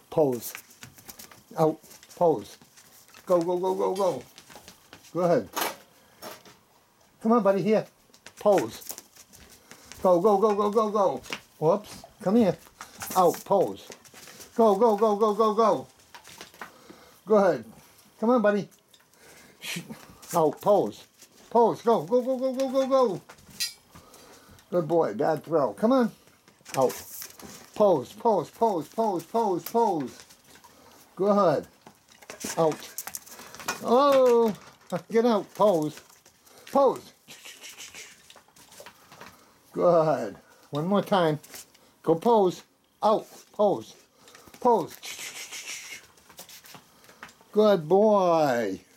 Pose. Out. Pose. Go, go, go, go, go. Go ahead. Come on, buddy, here. Pose. Go, go, go, go, go, go. Whoops. Come here. Out. Pose. Go, go, go, go, go, go. Go ahead. Come on, buddy. Out. Pose. Pose. Go, go, go, go, go, go, go. Good boy. Bad throw. Come on. Out. Pose, pose, pose, pose, pose, pose. Go ahead. Out. Oh, get out. Pose. Pose. Go ahead. One more time. Go pose. Out. Pose. Pose. Good boy.